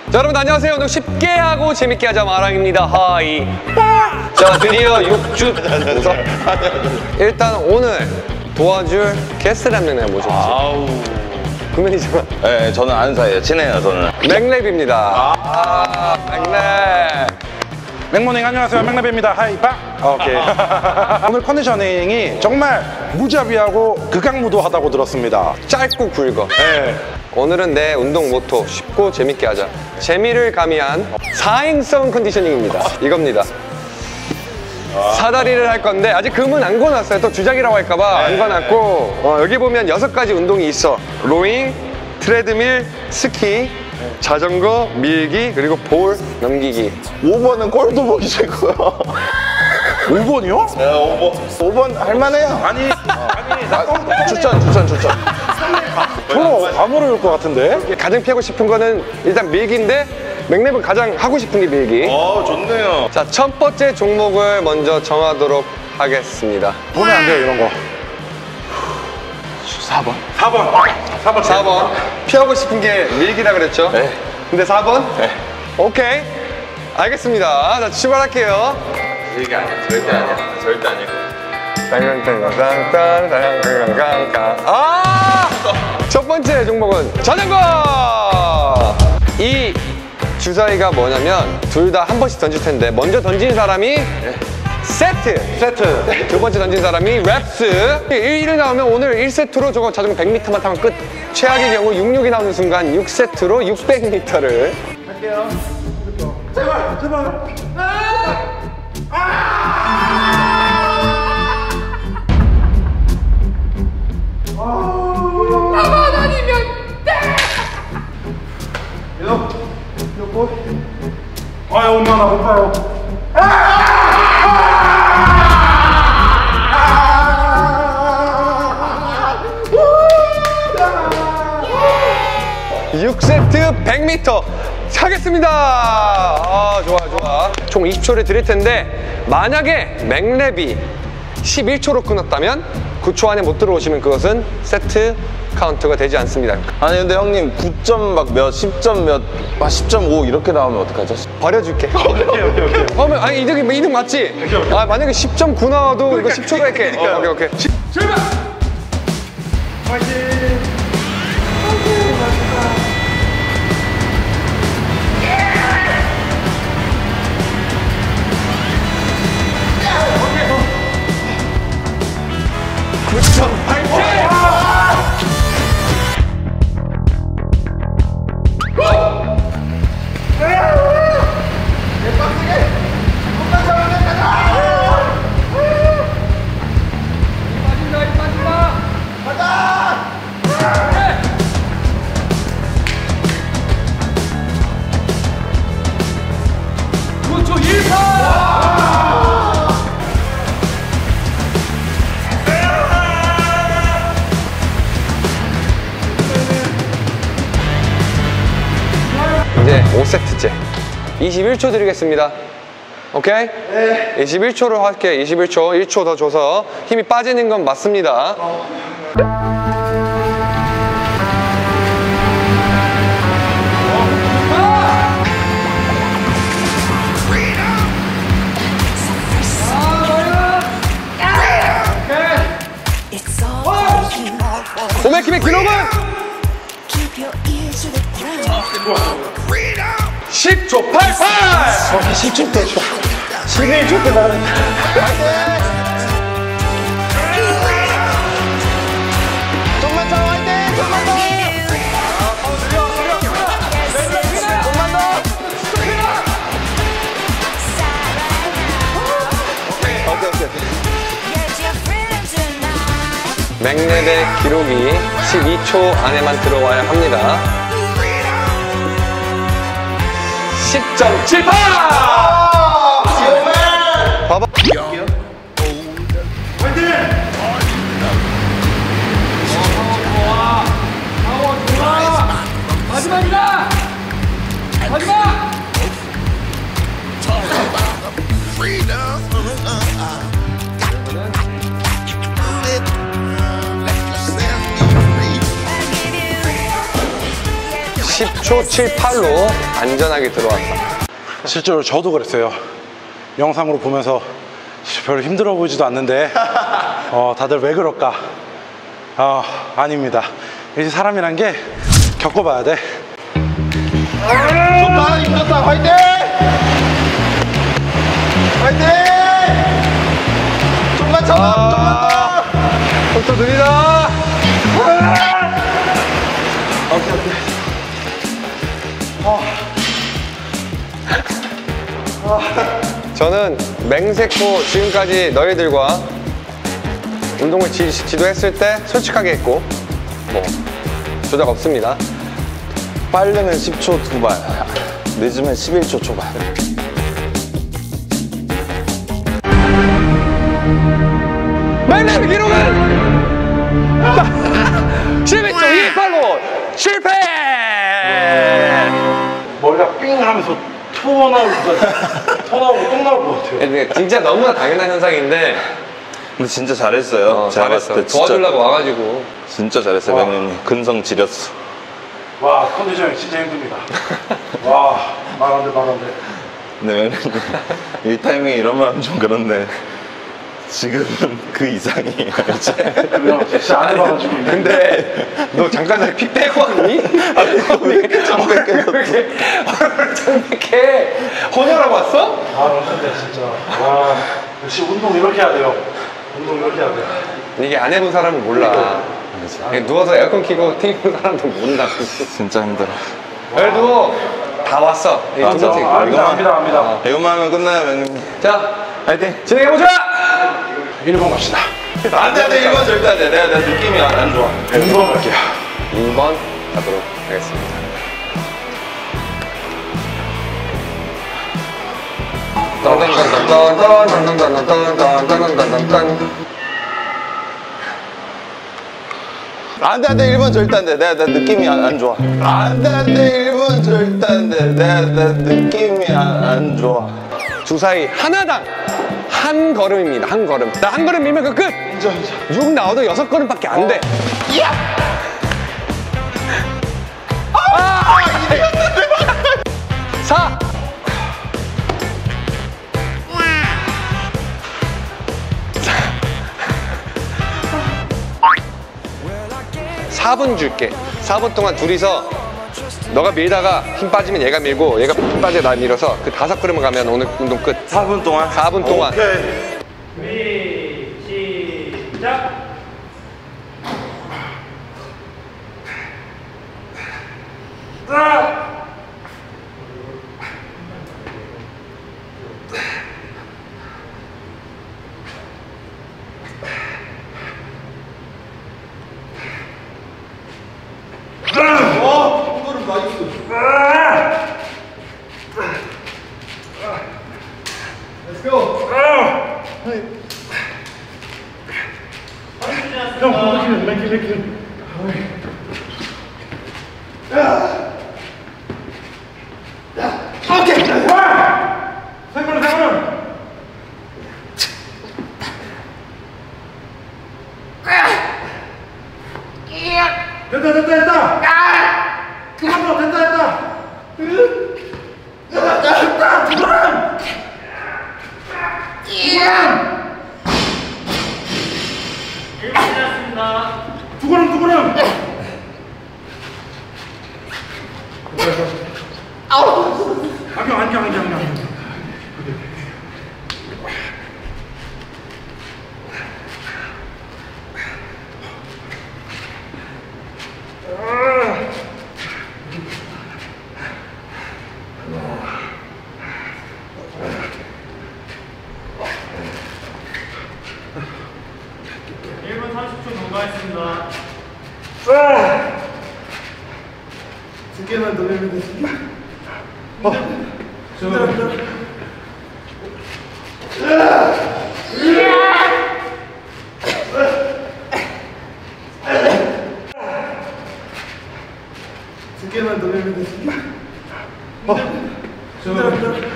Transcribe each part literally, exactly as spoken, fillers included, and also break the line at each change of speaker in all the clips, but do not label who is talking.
자, 여러분 안녕하세요. 오늘 쉽게 하고 재밌게 하자 마랑입니다. 하이. 자, 드디어 육 주 웃어? 일단 오늘 도와줄 게스트를 한 명 모셨지.
아우.
구매니저만.
네, 저는 아는 사이에요. 친해요, 저는.
맥랩입니다. 아, 맥랩.
맥모닝 안녕하세요. 맥랩입니다. 하이파. 오케이. 오늘 컨디셔닝이 정말 무자비하고 극강무도하다고 들었습니다.
짧고 굵어.
네.
오늘은 내 운동 모토 쉽고 재밌게 하자. 재미를 가미한 사행성 컨디셔닝입니다. 이겁니다. 사다리를 할 건데 아직 금은 안 거놨어요. 또 주작이라고 할까봐 안 거놨고 어, 여기 보면 여섯 가지 운동이 있어. 로잉, 트레드밀, 스키, 자전거, 밀기, 그리고 볼 넘기기.
오 번은 꼴도 보기 싫고요.
오 번이요?
네, 오 번. 오 번 할만해요.
아니, 아니, 나
아, 추천, 추천, 추천.
별로 안 어려울 것 같은데?
가장 피하고 싶은 거는 일단 밀기인데 맥랩은 가장 하고 싶은 게 밀기.
어, 좋네요.
자, 첫 번째 종목을 먼저 정하도록 하겠습니다.
보면 안 돼요, 이런 거.
사 번.
사 번. 사 번.
사 번. 피하고 싶은 게 밀기라 그랬죠?
네.
근데 사 번?
네.
오케이. 알겠습니다. 자, 출발할게요.
이게 아니야. 절대 아니야. 절대 아니고.
아! 첫 번째 종목은 자전거! 이 주사위가 뭐냐면 둘 다 한 번씩 던질 텐데 먼저 던진 사람이 세트!
세트.
두 번째 던진 사람이 랩스. 일이 나오면 오늘 일 세트로 저거 자전거 백 미터만 타면 끝. 최악의 경우 육십육이 나오는 순간 육 세트로 육백 미터를.
할게요. 제발, 제발.
나만 아니면 돼!
여, 여보. 아유, 엄마, 나 못 가요.
육 세트 백 미터 하겠습니다. 아, 좋아, 좋아. 총 이십 초를 드릴 텐데 만약에 맥랩이 십일 초로 끊었다면 구 초 안에 못 들어오시면 그것은 세트 카운트가 되지 않습니다.
아니, 근데 형님 구 점 막 몇, 십 점 몇, 아, 십 점 오 이렇게 나오면 어떡하죠?
버려줄게.
오케이, 오케이, 오케이.
그러면 아니 이득이 뭐 이득 맞지? 아, 만약에 십 점 구 나와도 이거 십 초로 할게. 어, 오케이, 오케이.
출발! 파이팅!
구 점 팔 칠!
구 초 일파!
이제 오 세트째. 이십일 초 드리겠습니다. 오케이? 네. 이십일 초로 할게. 이십일 초. 일 초 더 줘서 힘이 빠지는 건 맞습니다. 오메킴의 기록은 십 초 팔십팔!
십 초 때, 십일 초 때 나는.
좀만 더 화이팅! 좀만 더! 좀만 더!
오케이, 오케이. 맥랩의 기록이 십이 초 안에만 들어와야 합니다. 십 점 칠팔! 봐봐.
마지막이다! 마지막!
십 초 칠십팔로 안전하게 들어왔다.
실제로 저도 그랬어요. 영상으로 보면서 별로 힘들어 보이지도 않는데 어, 다들 왜 그럴까? 어, 아닙니다. 이제 사람이란 게 겪어봐야 돼.
좋다, 힘들었다, 화이팅! 화이팅! 좀만 참아, 좀만 더!
속도 느리다.
오케이, 오케이.
저는 맹세코 지금까지 너희들과 운동을 지, 지도했을 때 솔직하게 했고 뭐 조작 없습니다.
빠르면 십 초 두발, 늦으면 십일 초 초발.
맥레비 기록은 십일 초 이십팔로 실패!
머리가 삥 하면서 토 나오고 토 나오고 똥 나올 것 같아요.
근데 진짜 너무나 당연한 현상인데
근데 진짜 잘했어요.
어,
제가
잘했어.
봤을 때 진짜,
도와주려고 와가지고
진짜 잘했어요,
와.
백년님. 근성 지렸어.
와, 컨디션이 진짜 힘듭니다. 와, 말 안 돼, 말 안 돼.
근데 백년님, 이 타이밍에 이러면 하면 좀 그런데 지금은 그 이상이에요. 이제.
그래요? 진짜 안 해봐가지고.
근데 너 잠깐 전에 피 빼고 왔니?
왜 이렇게 창백해?
이렇게 창백해 헌혈하고 왔어?
아, 너무 힘들다, 진짜. 와, 역시 운동 이렇게 해야 돼요. 운동 이렇게 해야 돼요.
이게 안 해본 사람은 몰라. 이게 누워서 에어컨 켜고 튀는 사람도 모른다.
진짜 힘들어.
그래도 다 왔어. 이
아,
콘서트.
아, 압니다, 압니다, 압니다.
이것만 하면 끝나요, 백년님.
자,
화이팅!
진행해보자!
일 번 갑시다.
안 돼, 안 돼, 일 번 절대 안 돼. 내가, 내가 느낌이 안, 안 좋아.
이 번 갈게요.
이 번 가도록 하겠습니다. 딴딴딴딴딴딴딴딴딴딴딴딴딴
안 돼, 안 돼, 일 번 절대 안 돼. 내가, 내가 느낌이 안, 안 좋아. 안 돼, 안 돼, 일 번 절대 안 돼. 내가, 내가 느낌이 안, 안 좋아.
주사위 하나당 한 걸음입니다. 한 걸음. 나 한 걸음 밀면 그 끝!
인정, 인정.
육 나와도 여섯 걸음밖에 안 돼. 아! 사! 사 분 줄게. 사 분 동안 둘이서 너가 밀다가 힘 빠지면 얘가 밀고 얘가 힘 빠져 나 밀어서 그 다섯 걸음을 가면 오늘 운동 끝.
사 분 동안?
사 분 동안.
오케이.
준비 시작.
형, 맥기, 맥기. 오케이. 세 걸음, 세 걸음. 됐다, 됐다, 됐다. 그만 더, 됐다, 됐다. 됐다, 됐다, 두 걸음.
일 분 지났습니다.
두 걸음, 두 걸음. 안경, 안경, 안경, 안경.
일 분 삼십 초 경과했습니다.
두 개만 더 내면 되지. 어, 힘들어, 힘들어. 두 개만 더 내면 되지. 어, 힘들어, 힘들어.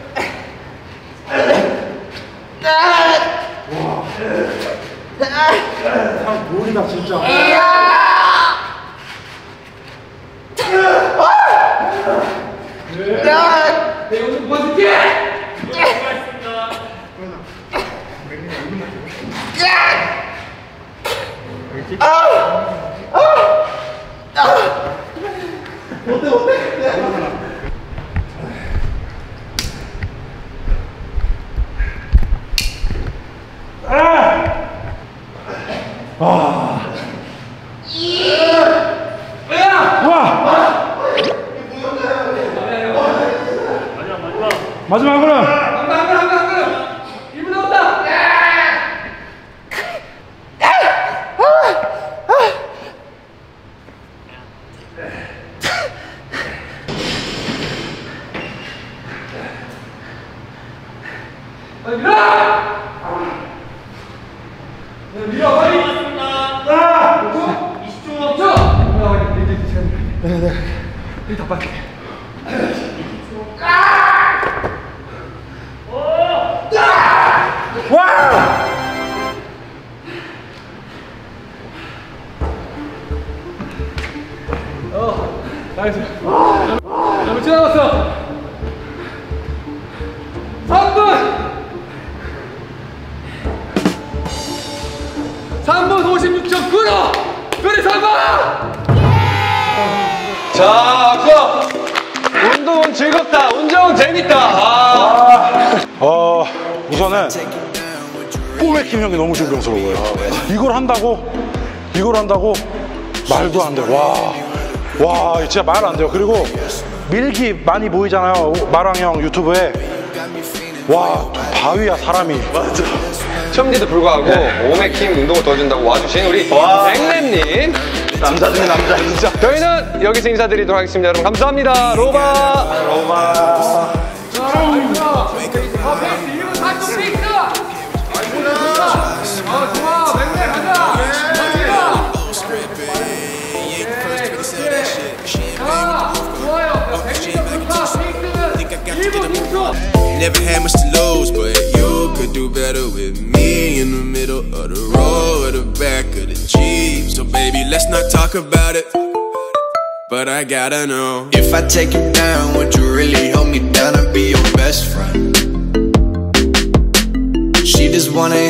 와. 진짜 진짜.
내가 오늘 도와줄게.
수고하셨습니다.
마지막으로.
한번 한번 한번 한번. 일 분 남았다. 아, 밀어! 네, 밀어, 빨리! 이십 초! 이십 초! 네네. 네, 다 빨리. 어, 나이스. 자, 몇 초 남았어? 삼 분! 삼 분 오십육 점 구 초! 별이 삼 번!
자, 박수! 운동은 즐겁다. 운동은 재밌다. 아.
어 우선은 뽀맥힘 형이 너무 존경스러워요. 이걸 한다고 이걸 한다고 말도 안 돼. 와, 와 진짜 말 안 돼요. 그리고 밀기 많이 보이잖아요. 마랑 형 유튜브에. 와 바위야 사람이.
맞아. 시험지도 불구하고 오맥힘 운동을 도와준다고 와주신 우리 맹랩님.
남자 중에 남자.
자, 저희는 여기서 인사드리도록 하겠습니다. 여러분 감사합니다. 로바.
로마.
자, 아이고. 아, 페이스 일 분 사십 초 페이스! 아, 좋아. 맹매 가자. 갑니다. 자, 좋아요. 자, 백 미터 불타 페이스는 일 분 육 초.
Never had much to lose, but you could do better with me in the middle of the road or the back of the Jeep. So baby, let's not talk about it, but I gotta know, if I take you down, would you really hold me down and be your best friend? She just wanna